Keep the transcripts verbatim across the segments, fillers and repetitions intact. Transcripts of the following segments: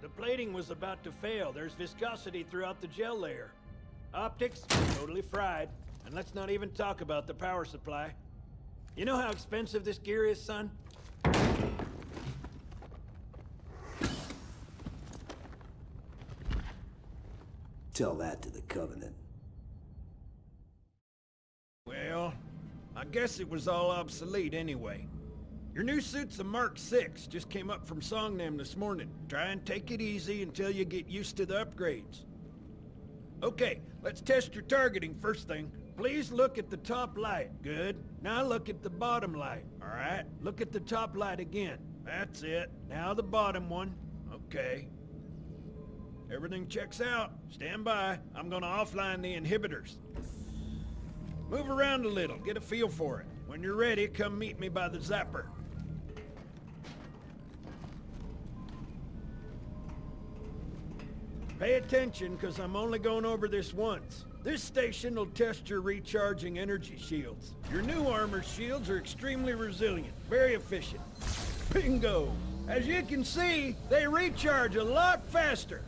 The plating was about to fail. There's viscosity throughout the gel layer. Optics, totally fried. And let's not even talk about the power supply. You know how expensive this gear is, son? Tell that to the Covenant. Well, I guess it was all obsolete anyway. Your new suit's a Mark six, just came up from Songnam this morning. Try and take it easy until you get used to the upgrades. Okay, let's test your targeting first thing. Please look at the top light. Good. Now look at the bottom light. Alright, look at the top light again. That's it. Now the bottom one. Okay. Everything checks out. Stand by. I'm gonna offline the inhibitors. Move around a little, get a feel for it. When you're ready, come meet me by the zapper. Pay attention, because I'm only going over this once. This station will test your recharging energy shields. Your new armor shields are extremely resilient, very efficient. Bingo! As you can see, they recharge a lot faster.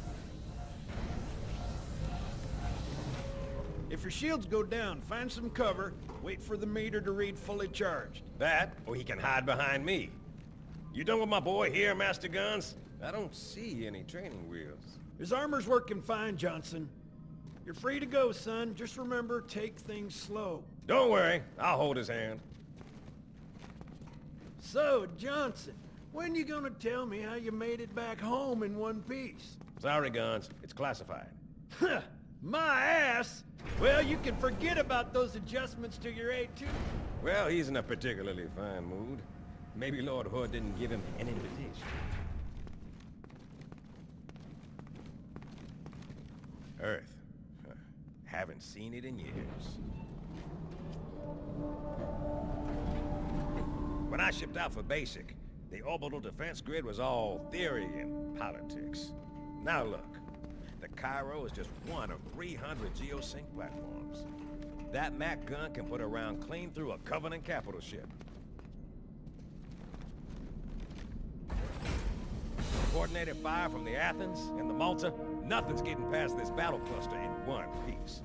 If your shields go down, find some cover, wait for the meter to read fully charged. That, or he can hide behind me. You done with my boy here, Master Guns? I don't see any training wheels. His armor's working fine, Johnson. You're free to go, son. Just remember, take things slow. Don't worry, I'll hold his hand. So, Johnson, when you gonna tell me how you made it back home in one piece? Sorry, Guns. It's classified. Huh, my ass! Well, you can forget about those adjustments to your A two. Well, he's in a particularly fine mood. Maybe Lord Hood didn't give him an invitation. Earth. Huh. Haven't seen it in years. When I shipped out for basic, the orbital defense grid was all theory and politics. Now look, the Cairo is just one of three hundred geosync platforms. That Mac gun can put a round clean through a Covenant capital ship. Coordinated fire from the Athens and the Malta, nothing's getting past this battle cluster in one piece.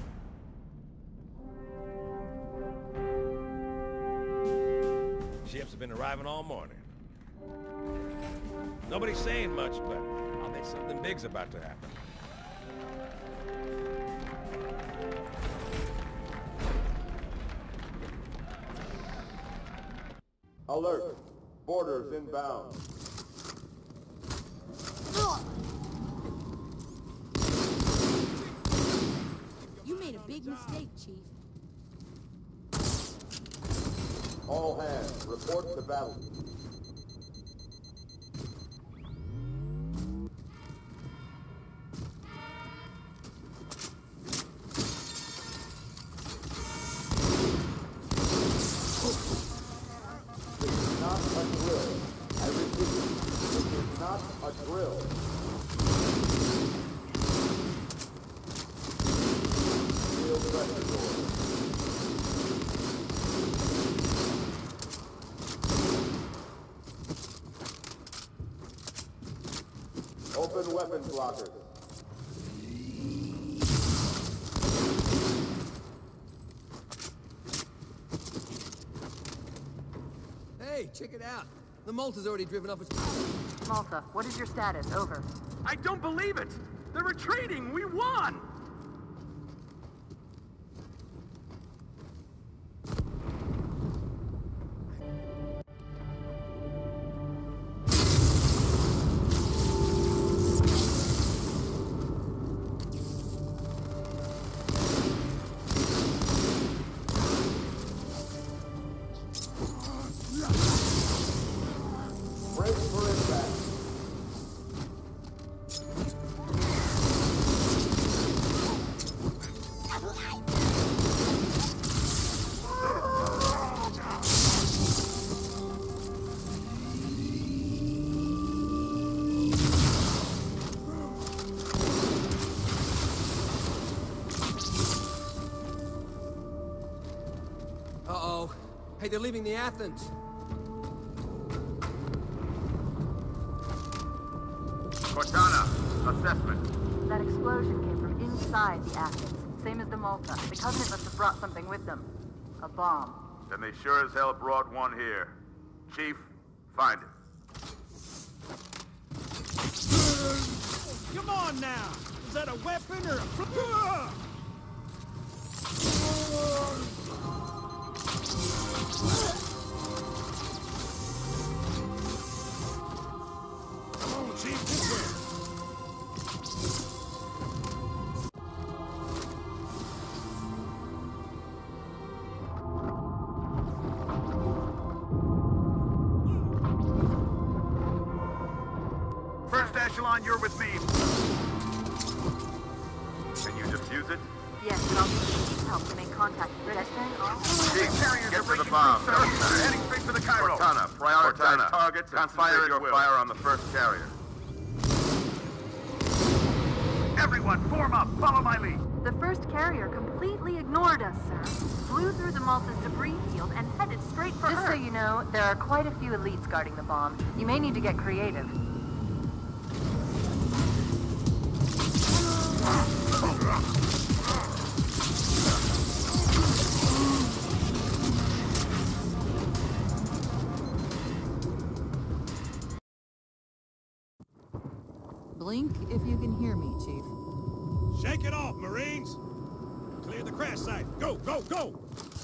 Ships have been arriving all morning. Nobody's saying much, but I'll bet something big's about to happen. Alert! Boarders inbound. You made a big mistake, Chief. All hands, report to battle. This is not a drill. I repeat, this is not a drill. Steel pressure door. Open weapons lockers. Hey, check it out. The Malta's already driven off its... Malta, what is your status? Over. I don't believe it! They're retreating! We won! Brace for impact. Uh-oh. Hey, they're leaving the Athens. Assessment. That explosion came from inside the Athens, same as the Malta. The Covenant must have brought something with them. A bomb. Then they sure as hell brought one here. Chief, find it. Come on now! Is that a weapon or a... Fl- Come on, Chief, this way. First echelon, you're with me. Can you defuse it? Yes, but I'll need Chief's help to make contact. Redstone off. Chief, get to the bomb. Sir, heading straight for the Cairo. Cortana, prioritize targets and fire your fire on the first carrier. Everyone, form up. Follow my lead. The first carrier completely ignored us, sir. Flew through the Malta's debris field and headed straight for Just her. Just so you know, there are quite a few elites guarding the bomb. You may need to get creative. Blink if you can hear me, Chief. Shake it off, Marines! Clear the crash site. Go, go, go!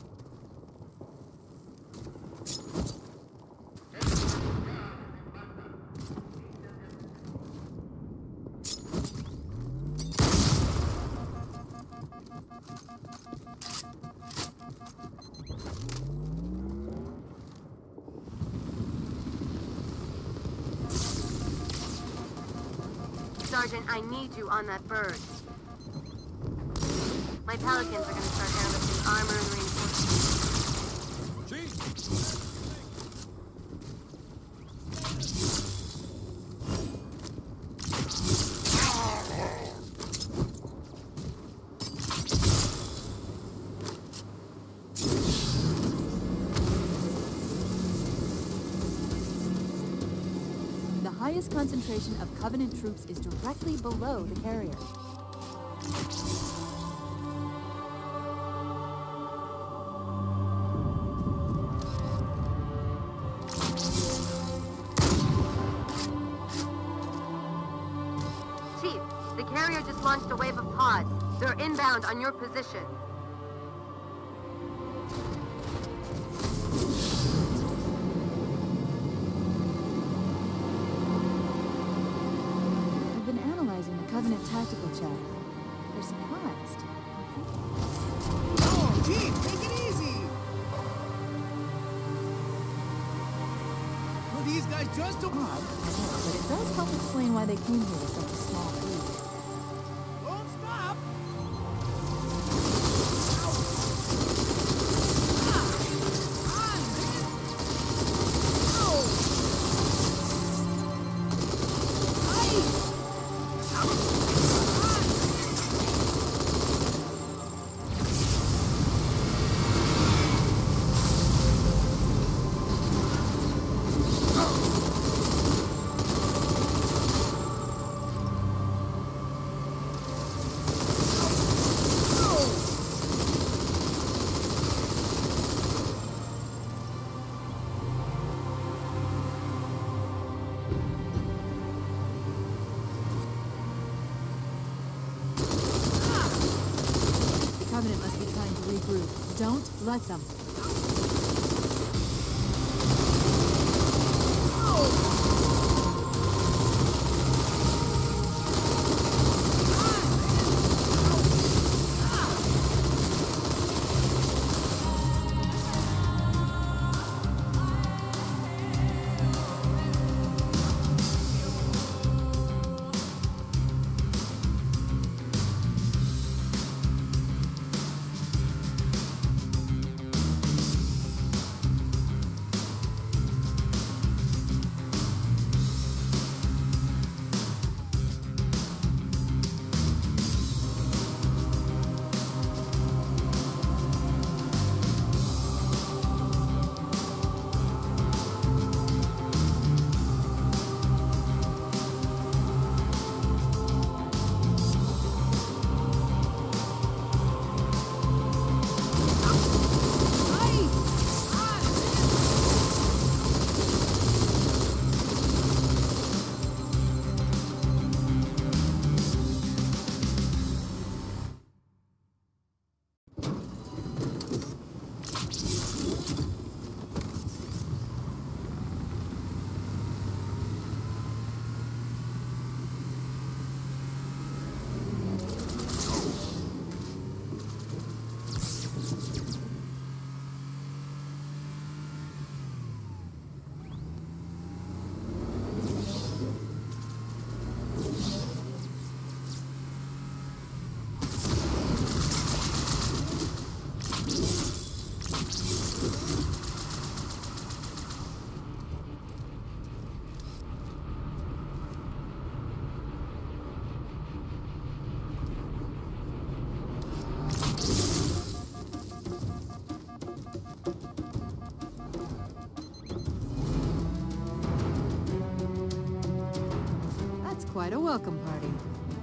Sergeant, I need you on that bird. My pelicans are gonna start airlifting armor and reinforcements. Chief! The highest concentration of Covenant troops is directly below the carrier. Chief, the carrier just launched a wave of pods. They're inbound on your position. I've been analyzing the Covenant tactical chatter. They're surprised. Oh, Chief, take it easy! Well, these guys just don't... Odd, I know, but it does help explain why they came here with such a small fleet. Don't stop! Covenant must be trying to regroup. Don't let them. Quite a welcome party.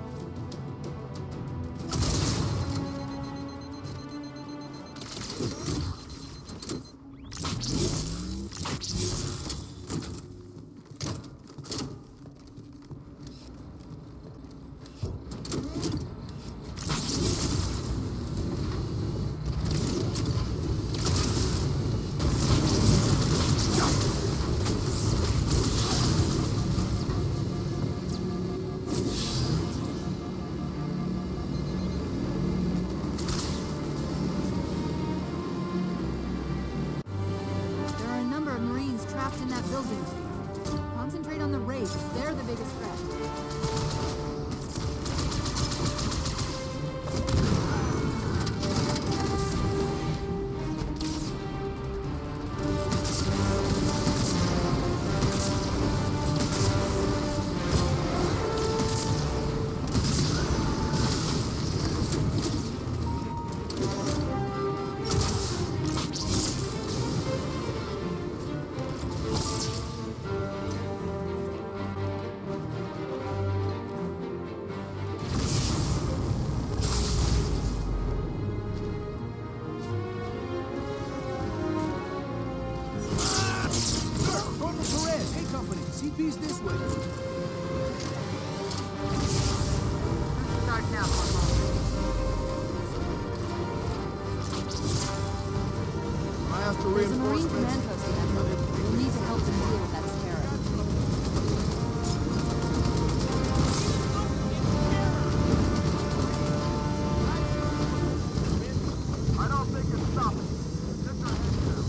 In that building. Concentrate on the raids. They're the biggest threat. C P's this way. Start now, Corporal. I asked for There's a Marine reinforcements. command post in that building. We'll need to help them deal with that Scarab. I don't think it's stopping. Get your hands down.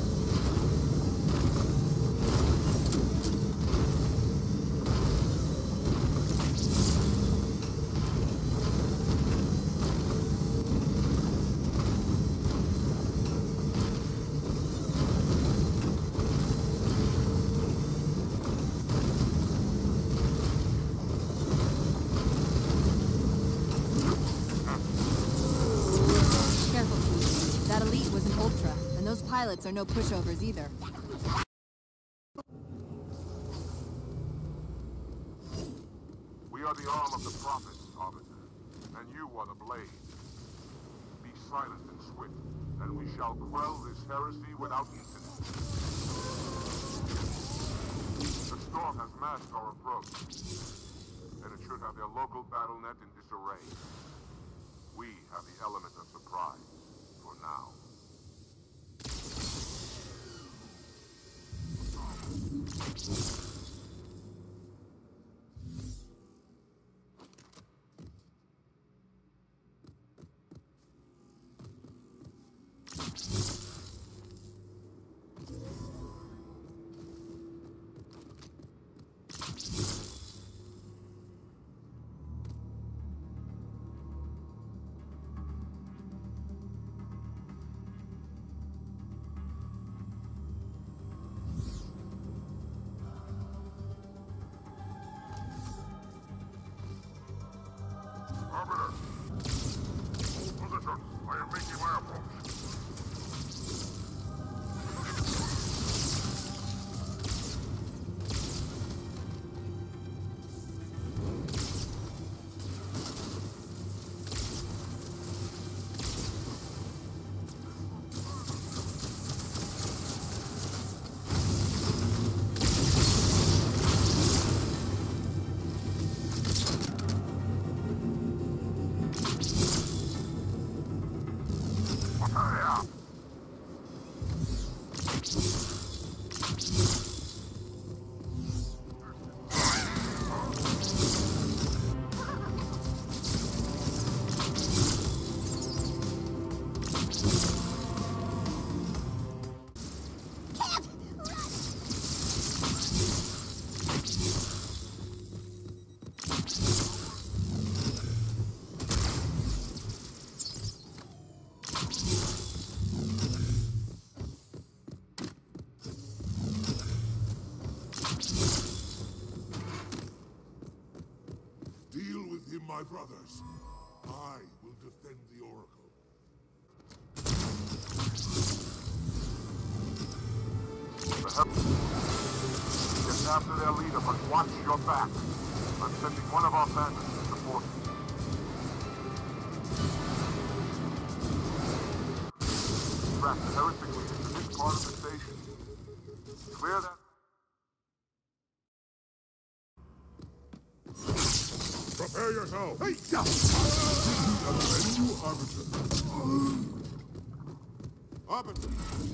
Pilots are no pushovers either. We are the arm of the Prophet, Arbiter, and you are the blade. Be silent and swift, and we shall quell this heresy without incident. The storm has masked our approach, and it should have their local battle net in disarray. We have the element of surprise, for now. Arbiter! Position! I am making my approach. My brothers, I will defend the Oracle. The help. Get after their leader, but watch your back. I'm sending one of our bandits to support you. Track the heretic leader to this part of the station. Clear that... Prepare yourself! Hey! You Arbiter. Arbiter!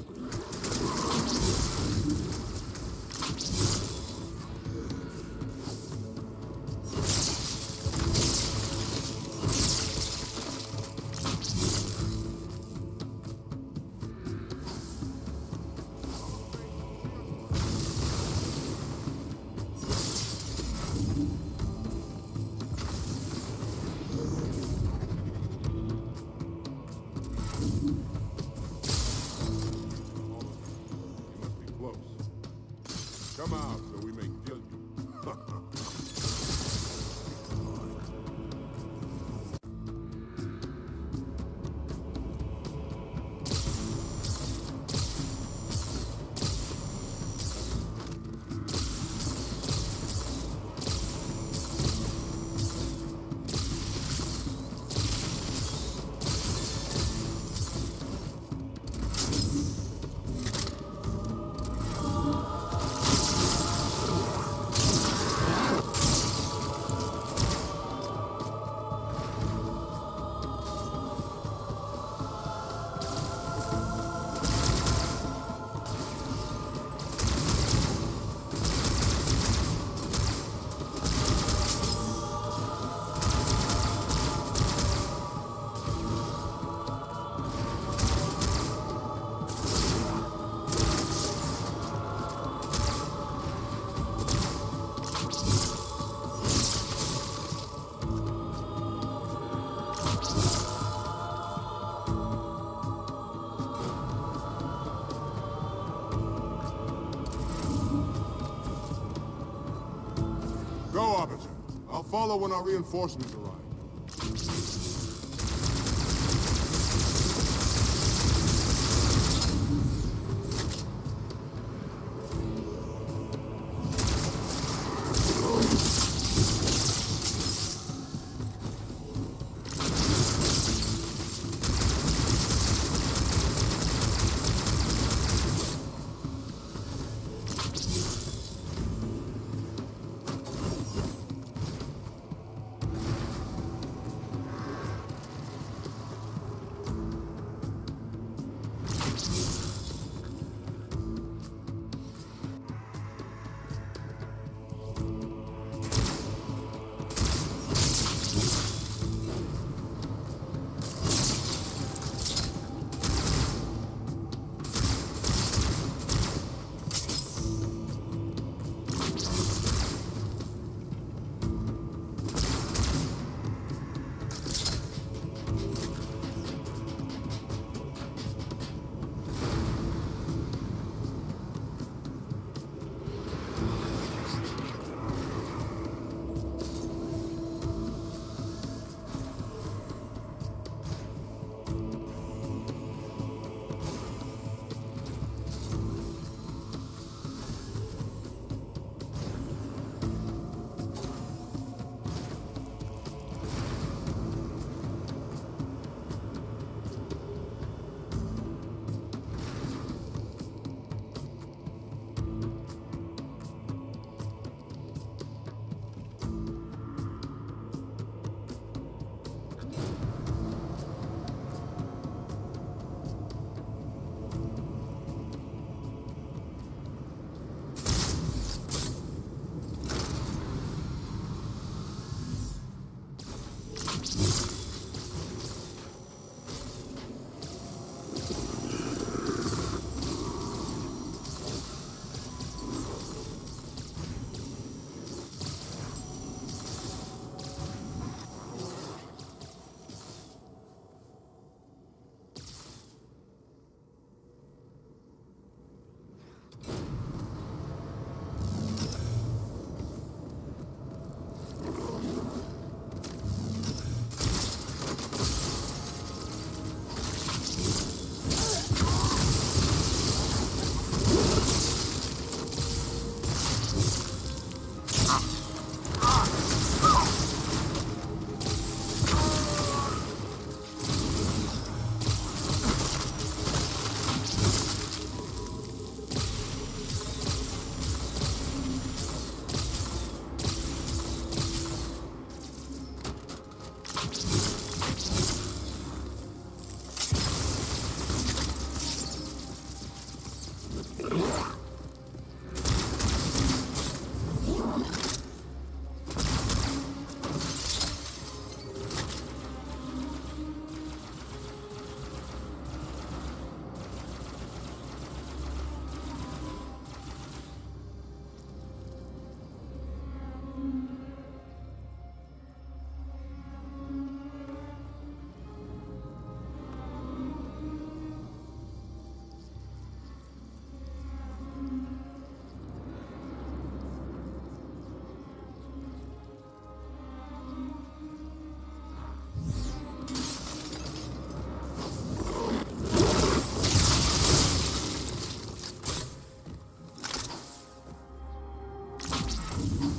Come out so we may kill you. Go, Arbiter. I'll follow when our reinforcements arrive.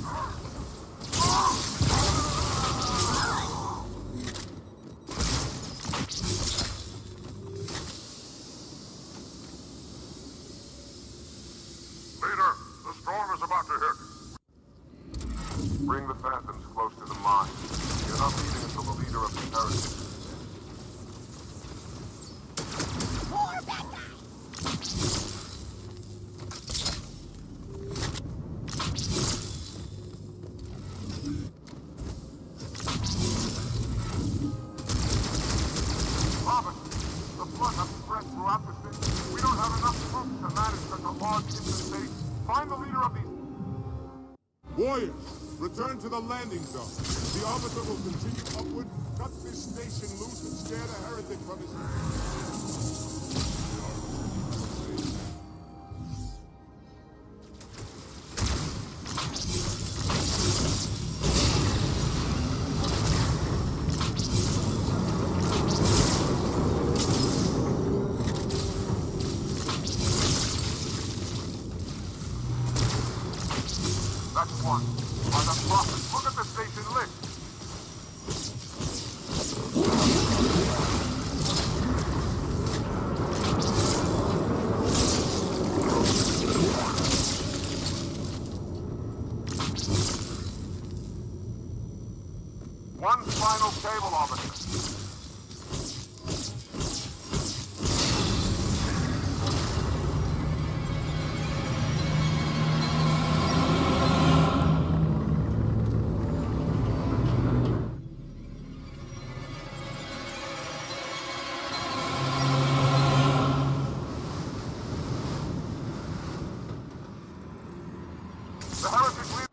Leader, the storm is about to hit. Bring the Phantoms close to the mine. You're not leaving until the leader of the heresy. More bad guys! Robert, the flood has spread throughout the city. We don't have enough troops to manage such a large infestation. Find the leader of these... Warriors, return to the landing zone. The Arbiter will continue upward, cut this station loose, and scare the heretic from his... That's one. By the prophet, look at the station lit. One final cable, officer. The heretic leader...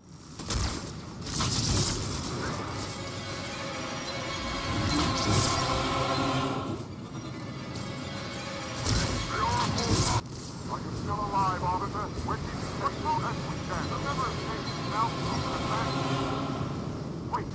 Are you still alive, officer? We're keeping as close as we can. Remember, station now from the back. Wait.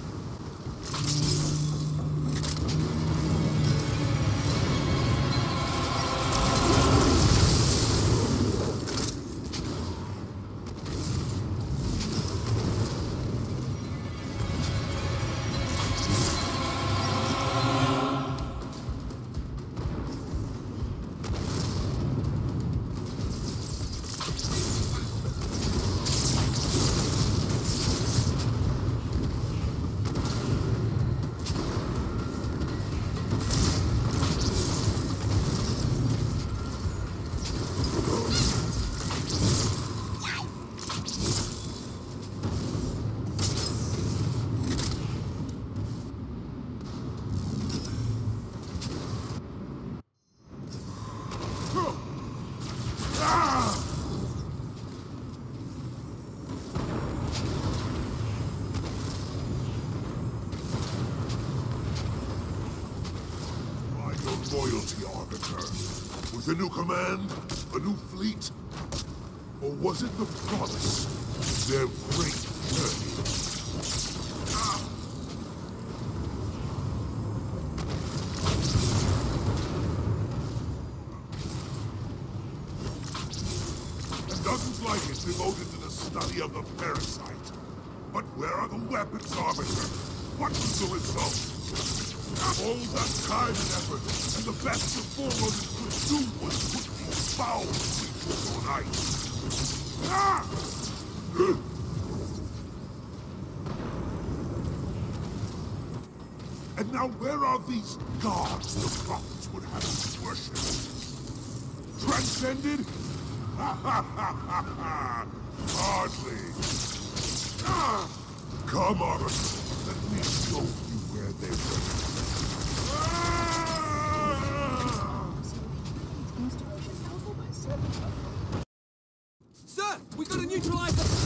Loyalty, Arbiter. With a new command, a new fleet? Or was it the promise of their great journey? Ah. And dozens like it devoted to the study of the parasite. But where are the weapons, Arbiter? What was the result? All that time and effort, and the best of forerunners could do was put these foul creatures on ice. Ah! And now where are these gods the prophets would have us worship? Transcended? Ha ha ha ha ha! Hardly. Ah! Come, Arbiter, let me show you where they were. Sir, we gotta neutralize them!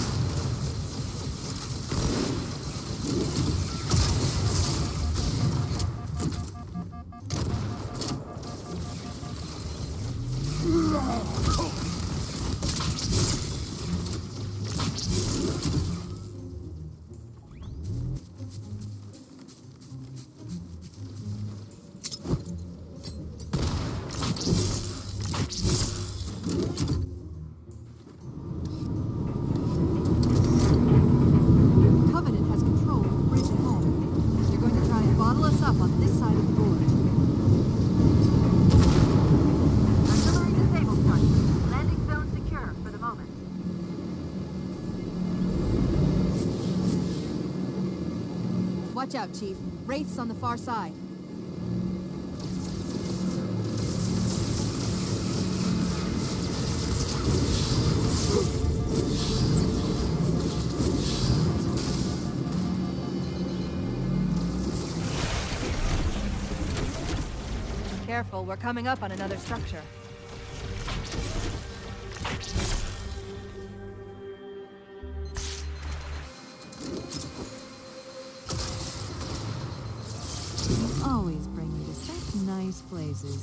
Watch out, Chief. Wraiths on the far side. Careful, we're coming up on another structure. You always bring me to such nice places.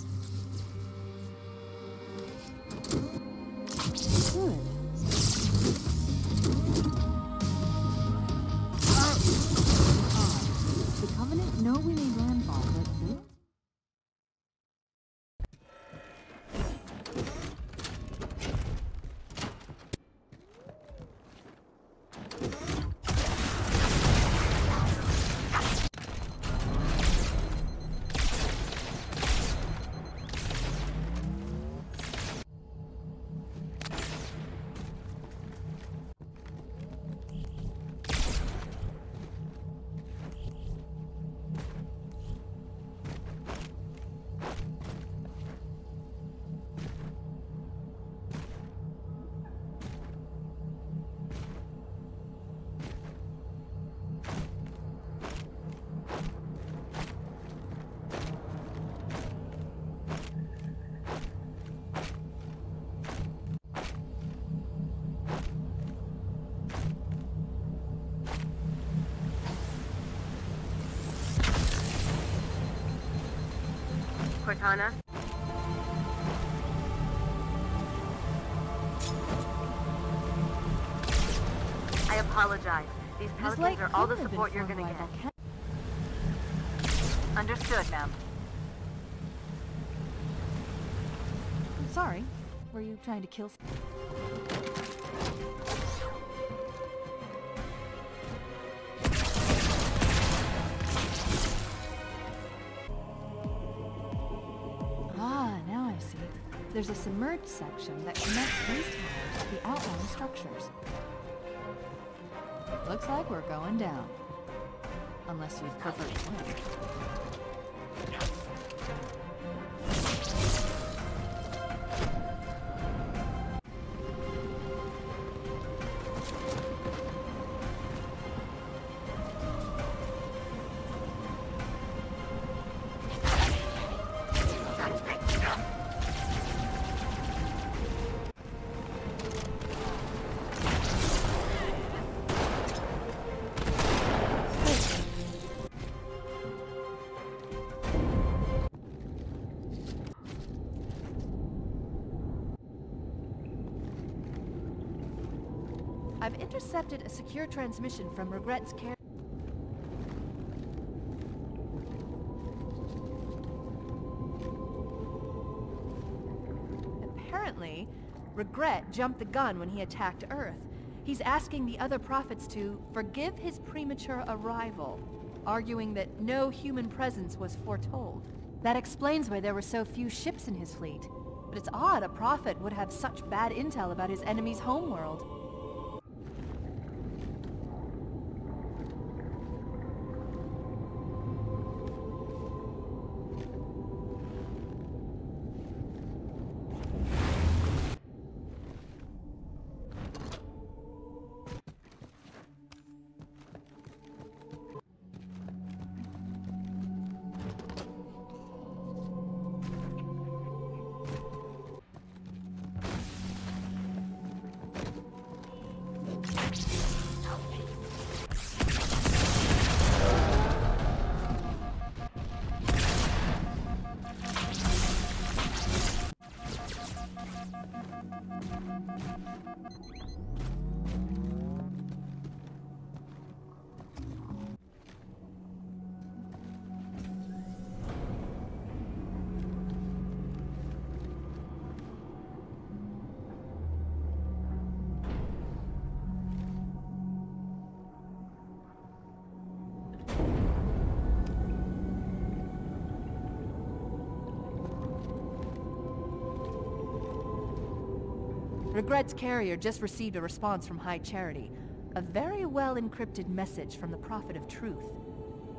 Good. Oh, the Covenant know we made landfall, but they... Cortana? I apologize. These pelicans are all the support you're gonna get. Understood, ma'am. I'm sorry. Were you trying to kill... There's a submerged section that connects these towers to the outlying structures. Looks like we're going down. Unless you'd prefer to swim. I've intercepted a secure transmission from Regret's care. Apparently, Regret jumped the gun when he attacked Earth. He's asking the other prophets to forgive his premature arrival, arguing that no human presence was foretold. That explains why there were so few ships in his fleet. But it's odd a prophet would have such bad intel about his enemy's homeworld. Regret's carrier just received a response from High Charity. A very well encrypted message from the Prophet of Truth.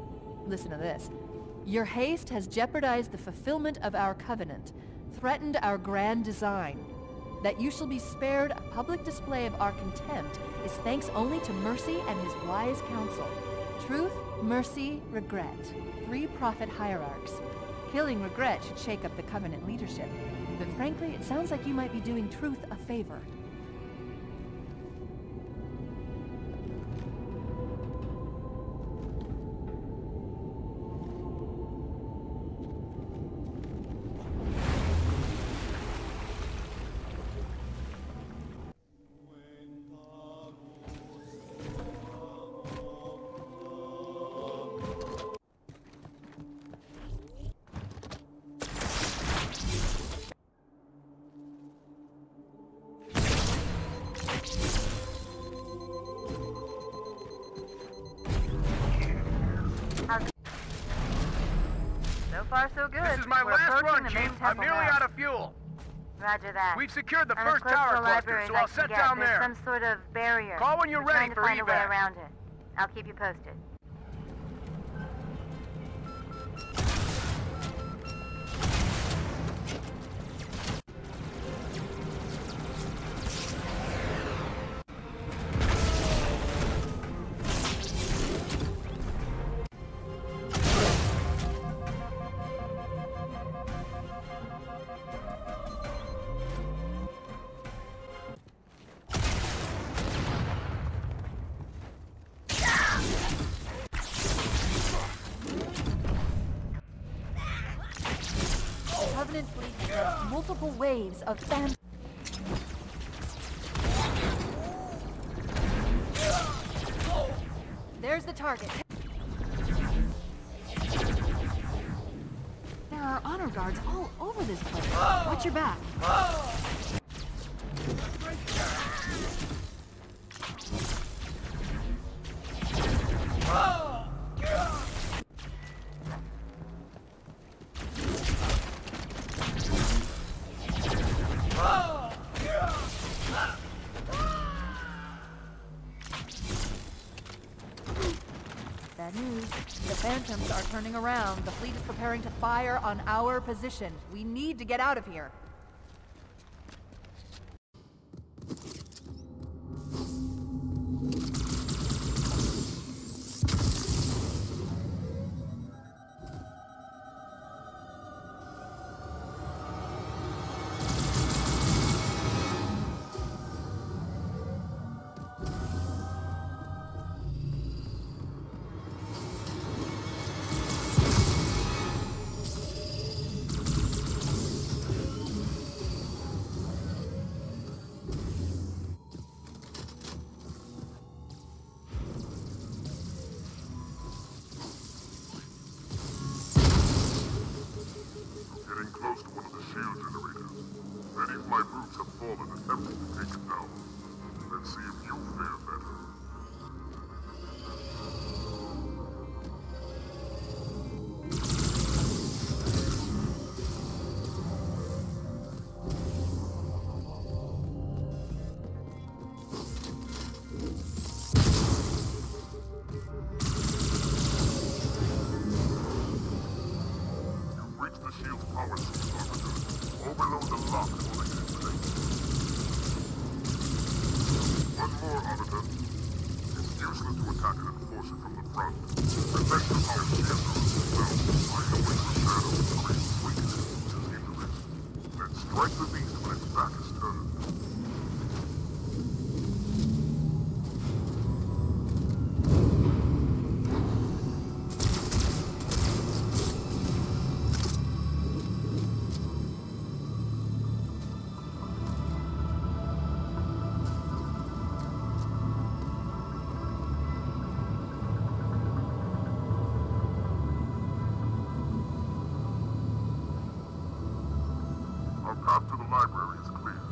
Listen to this. Your haste has jeopardized the fulfillment of our covenant, threatened our grand design. That you shall be spared a public display of our contempt is thanks only to Mercy and his wise counsel. Truth, Mercy, Regret. Three prophet hierarchs. Killing Regret should shake up the covenant leadership. But frankly, it sounds like you might be doing Truth a favor. So far, so good. This is my We're last approaching run, the Chief. main I'm temple nearly now. out of fuel. Roger that. We've secured the I'm first as close tower to the cluster, library so as I I'll can set get. down There's there. some sort of barrier. Call when you're We're ready trying to for find a way evac. around it. I'll keep you posted. Covenant fleet has multiple waves of phantom. There's the target. There are honor guards all over this place. Watch your back. Bad news. The Phantoms are turning around. The fleet is preparing to fire on our position. We need to get out of here. Getting close to one of the shield generators. Many of my brutes have fallen attempting to take it down. Let's see if you fare better. You've reached the shield's power source, Arbiter. Overload the lock holding it in place. One more, Arbiter. It's useless to attack it and force it from the front. Unless the power shield goes well, I can wait for Shadow to create weakness into this. Then strike the beast when its back is turned. Our path to the library is clear.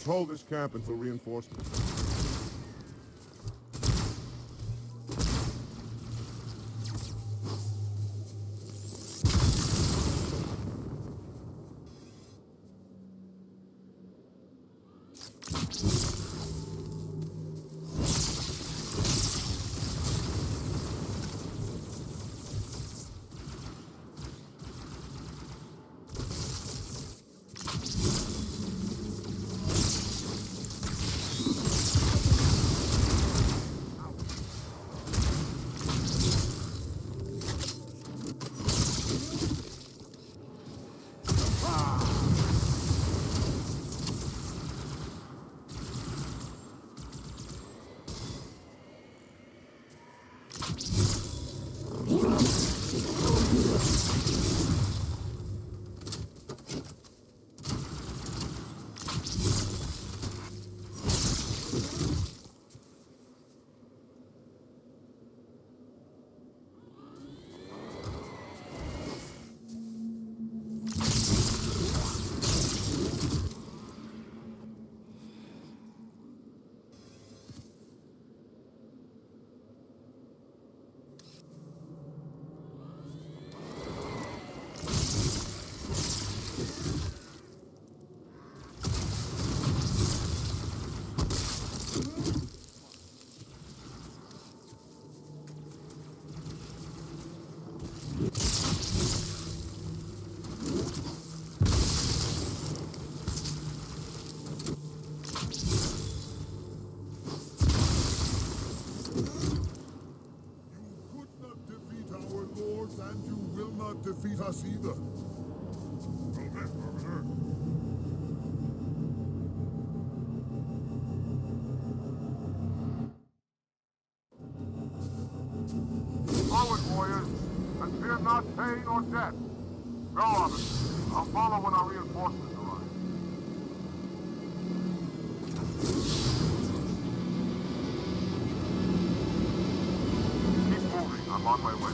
Just hold this camp until reinforcements. Defeat us either. Well met, Governor. Forward, warriors, and fear not pain or death. Go on it. I'll follow when our reinforcements arrive. Keep moving. I'm on my way.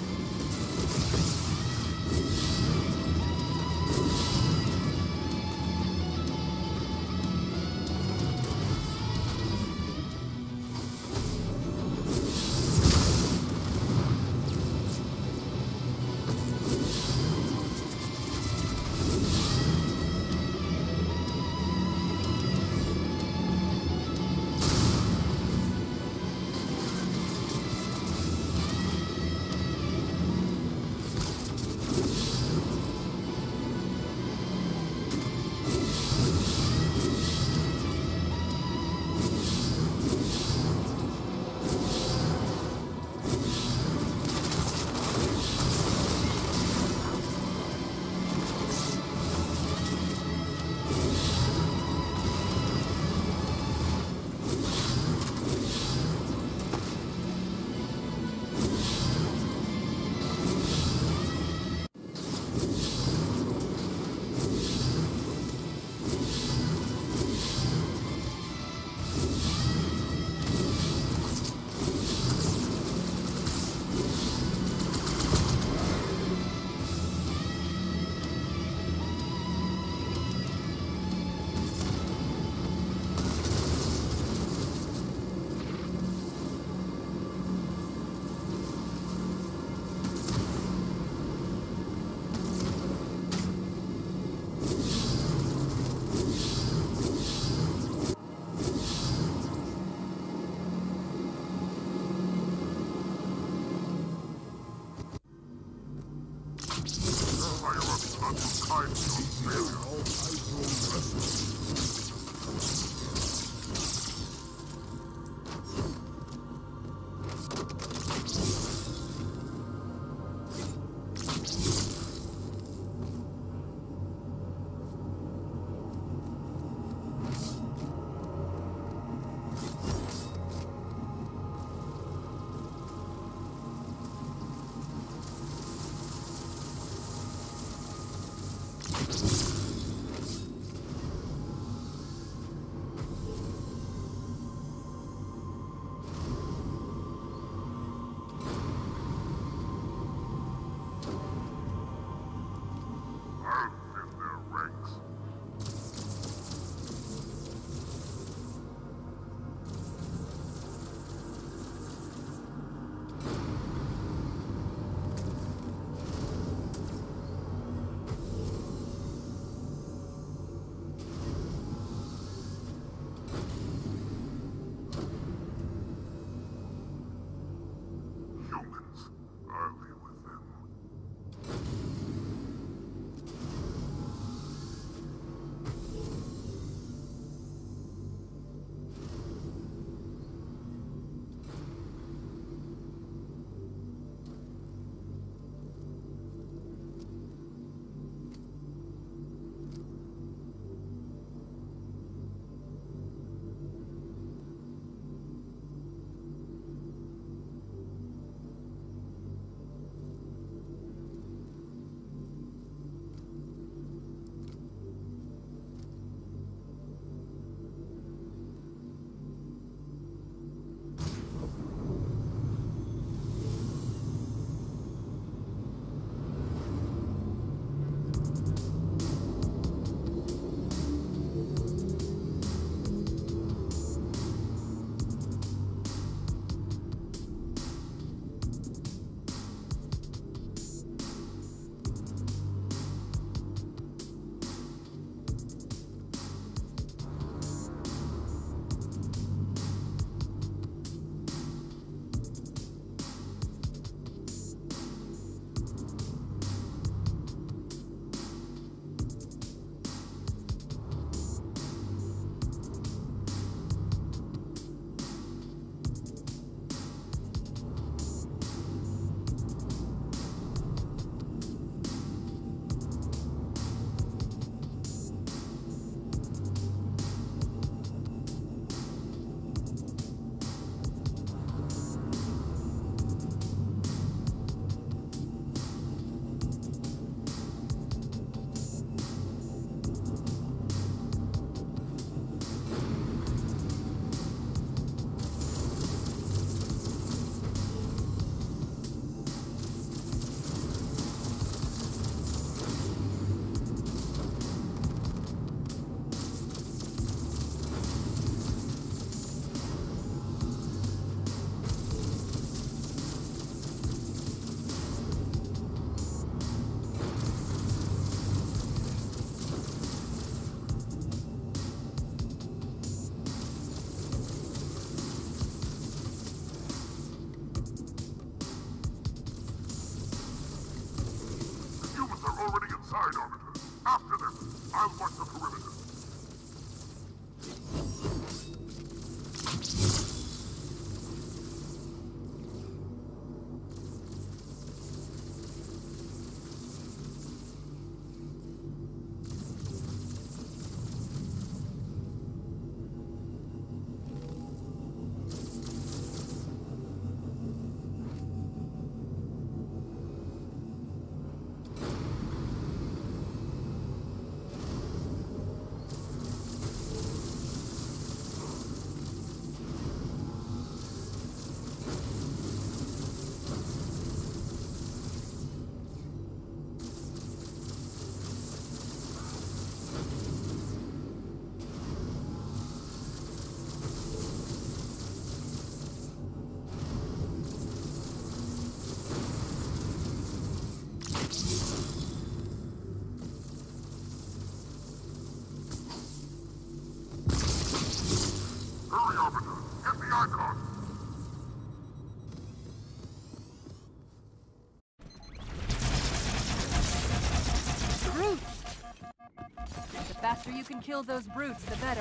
faster you can kill those brutes, the better.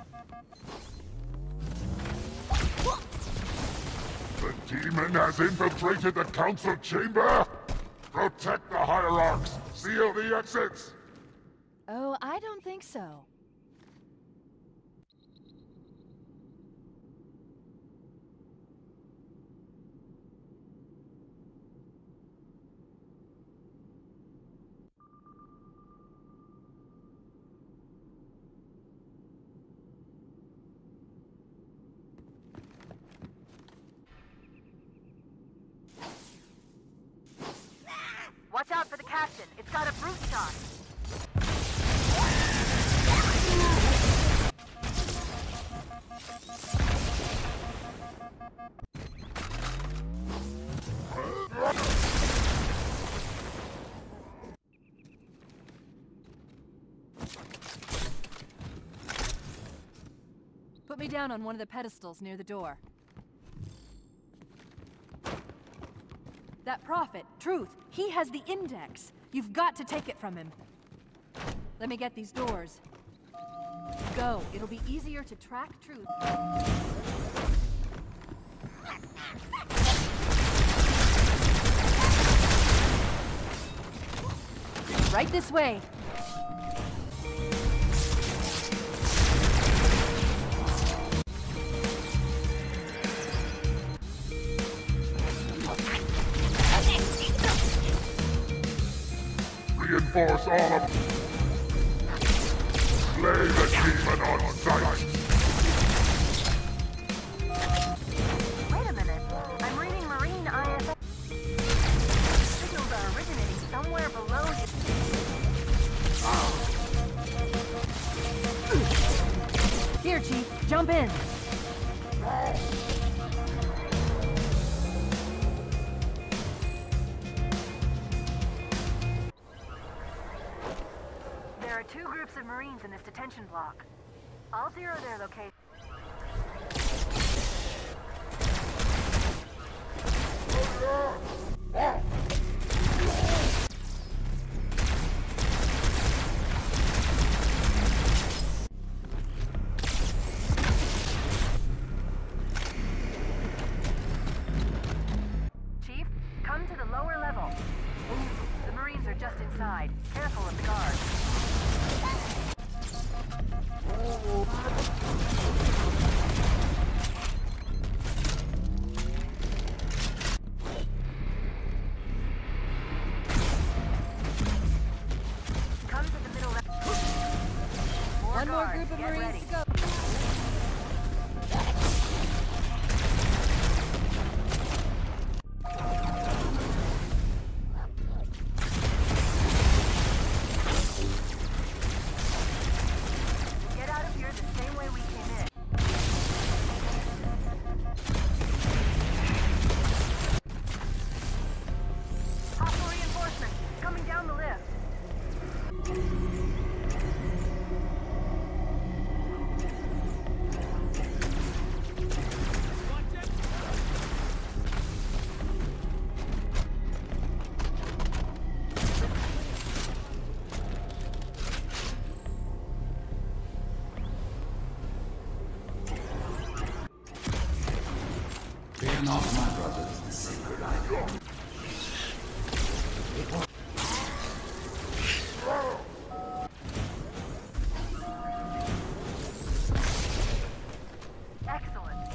The demon has infiltrated the council chamber! Protect the hierarchs! Seal the exits! Oh, I don't think so. Watch out for the captain. It's got a brute shot. Put me down on one of the pedestals near the door. That prophet, Truth, he has the index. You've got to take it from him. Let me get these doors. Go. It'll be easier to track Truth. Right this way. Reinforce all of... Slay the demon on sight! Wait a minute. I'm reading Marine I S S. Signals are originating somewhere below you. Here, Chief. Jump in. There are two groups of Marines in this detention block. I'll zero their location. Chief, come to the lower level. The Marines are just inside. Careful of the guards. Come to the middle level. More One more guards. group of Get Marines ready. to go. Get out of here the same way we came in. Hostile reinforcements coming down the lift. Fear not, my brothers, the sacred idol. Excellent.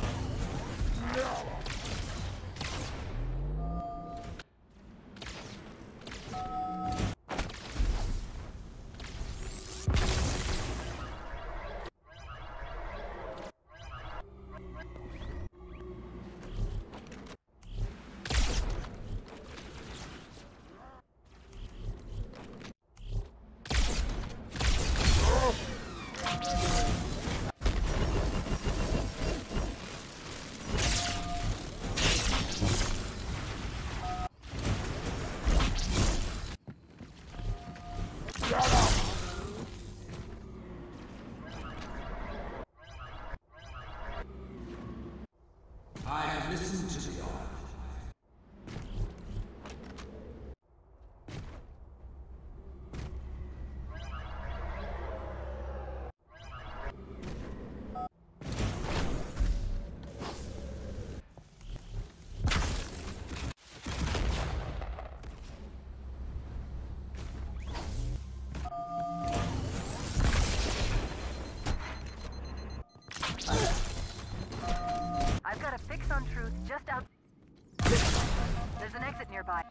just out... There's an exit nearby.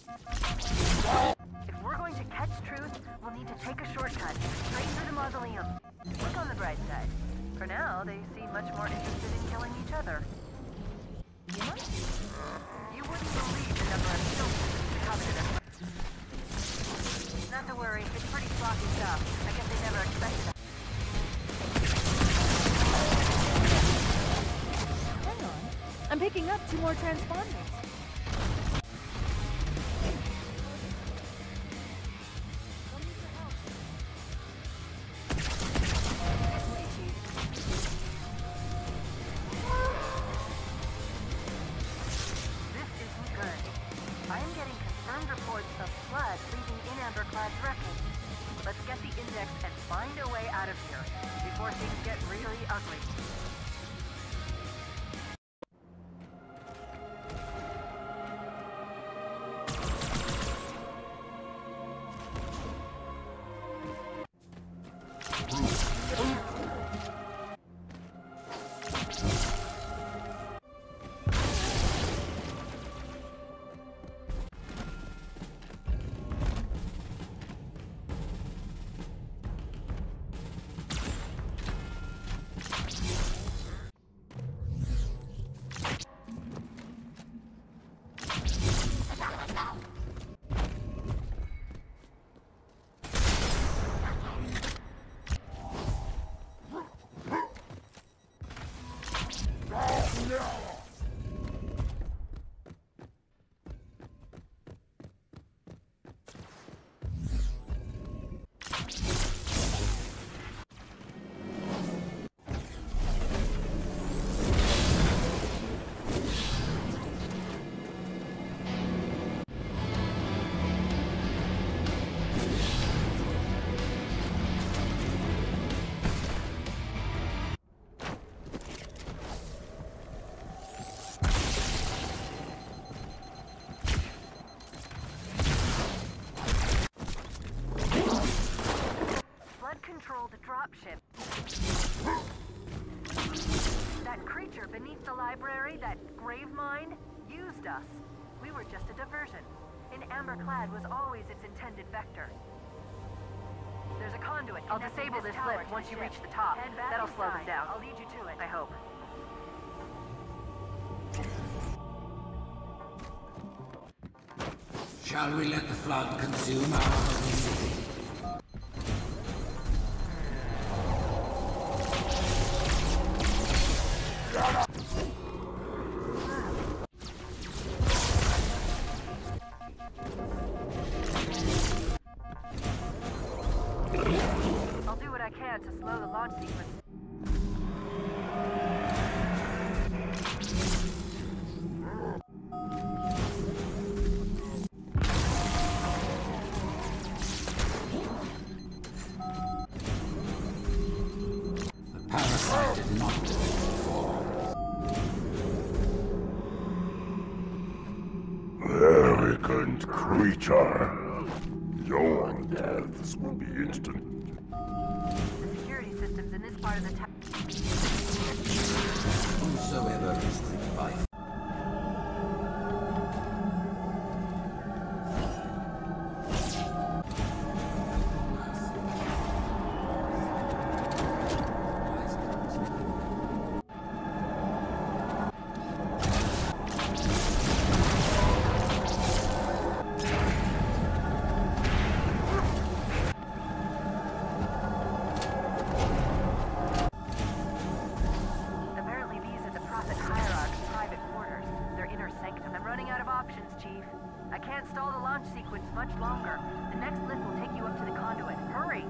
If we're going to catch Truth, we'll need to take a shortcut, straight through the mausoleum. Look on the bright side. For now, they seem much more interested in killing each other. You might? You wouldn't believe the number of soldiers the Covenant have... Not to worry, it's pretty sloppy stuff. I guess they never expected it. Hang on. I'm picking up two more transponders. The dropship. That creature beneath the library, that grave mind, used us. We were just a diversion. An amber-clad was always its intended vector. There's a conduit. I'll disable this lift once you reach the top. That'll slow them down. I'll lead you to it. I hope. Shall we let the flood consume our holy city? I'll do what I can to slow the launch sequence. The parasite did not do it before. Arrogant creature. Your deaths will be instant. The security systems in this part of the town. Whosoever is gripped by Much longer. The next lift will take you up to the conduit. Hurry!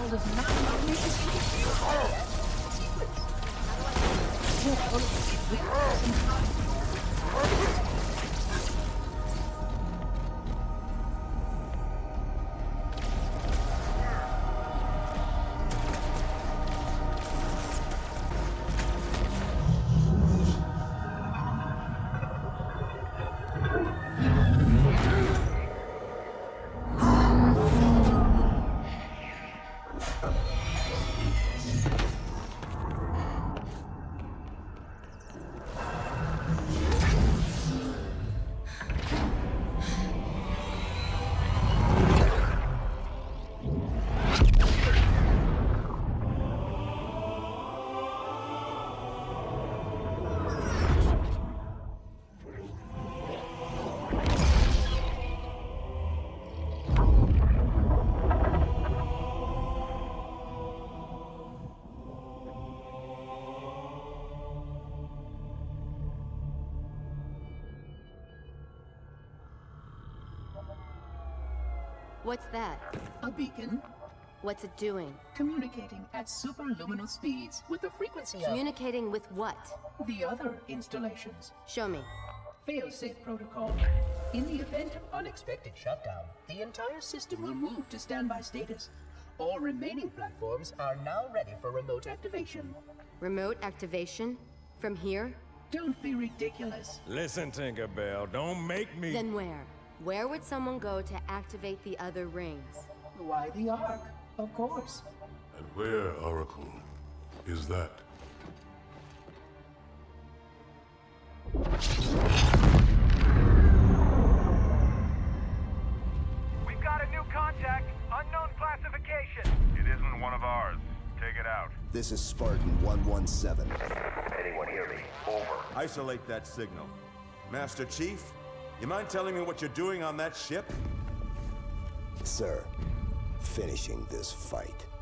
protocol does not allow me to see you. What's that? A beacon. What's it doing? Communicating at superluminal speeds with the frequency of... Communicating with what? The other installations. Show me. Fail-safe protocol. In the event of unexpected shutdown, the entire system will move to standby status. All remaining platforms are now ready for remote activation. Remote activation? From here? Don't be ridiculous. Listen, Tinkerbell, don't make me... Then where? Where would someone go to activate the other rings? Why the Ark, of course. And where, Oracle, is that? We've got a new contact, unknown classification. It isn't one of ours. Take it out. This is Spartan one one seven. Anyone hear me? Over. Isolate that signal. Master Chief, you mind telling me what you're doing on that ship? Sir, finishing this fight.